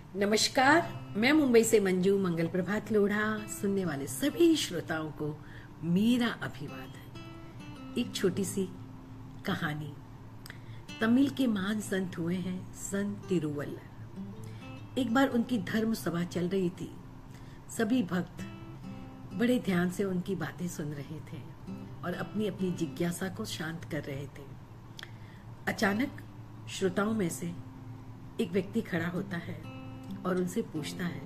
नमस्कार, मैं मुंबई से मंजू मंगल प्रभात लोढ़ा। सुनने वाले सभी श्रोताओं को मेरा अभिवादन। एक छोटी सी कहानी। तमिल के महान संत हुए हैं संत तिरुवल्लर। एक बार उनकी धर्म सभा चल रही थी। सभी भक्त बड़े ध्यान से उनकी बातें सुन रहे थे और अपनी अपनी जिज्ञासा को शांत कर रहे थे। अचानक श्रोताओं में से एक व्यक्ति खड़ा होता है और उनसे पूछता है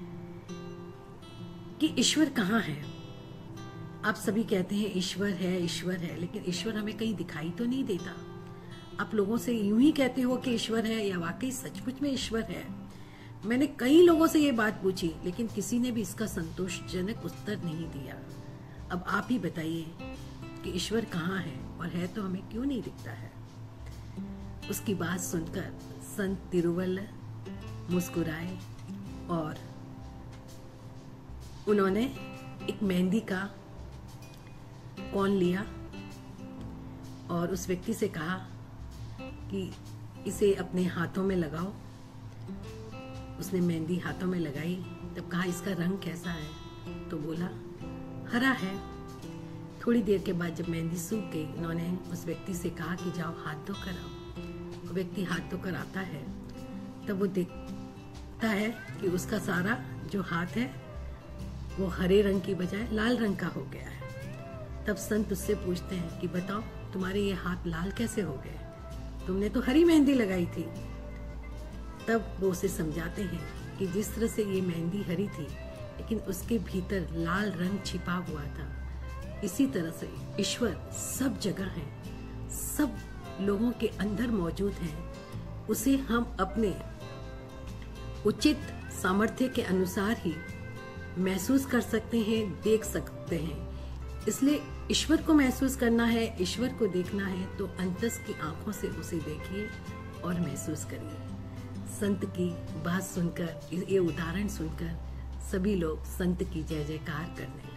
कि ईश्वर कहाँ है। आप सभी कहते हैं ईश्वर है, लेकिन ईश्वर हमें कहीं दिखाई तो नहीं देता। आप लोगों से यूं ही कहते हो कि ईश्वर है, या वाकई सचमुच में ईश्वर है? मैंने कई लोगों से ये बात पूछी, लेकिन किसी ने भी इसका संतोषजनक उत्तर नहीं दिया। अब आप ही बताइए कि ईश्वर कहाँ है, और है तो हमें क्यों नहीं दिखता है? उसकी बात सुनकर संत तिरुवल्लर मुस्कुराए और उन्होंने एक मेहंदी का कोन लिया और उस व्यक्ति से कहा कि इसे अपने हाथों में लगाओ। उसने मेहंदी हाथों में लगाई। तब कहा इसका रंग कैसा है? तो बोला हरा है। थोड़ी देर के बाद जब मेहंदी सूख गई, उन्होंने उस व्यक्ति से कहा कि जाओ हाथ धोकर आओ। व्यक्ति हाथ धोकर आता है, तब वो देखता है कि उसका सारा जो हाथ है वो हरे रंग की बजाय लाल रंग का हो गया है। तब संत उससे पूछते हैं कि बताओ तुम्हारे ये हाथ लाल कैसे हो गए? तुमने तो हरी मेहंदी लगाई थी। तब वो उसे समझाते हैं कि जिस तरह से ये मेहंदी हरी थी, लेकिन उसके भीतर लाल रंग छिपा हुआ था, इसी तरह से ईश्वर सब जगह है, सब लोगों के अंदर मौजूद है। उसे हम अपने उचित सामर्थ्य के अनुसार ही महसूस कर सकते हैं, देख सकते हैं। इसलिए ईश्वर को महसूस करना है, ईश्वर को देखना है, तो अंतस की आंखों से उसे देखिए और महसूस करिए। संत की बात सुनकर, ये उदाहरण सुनकर सभी लोग संत की जय जयकार करने लगे।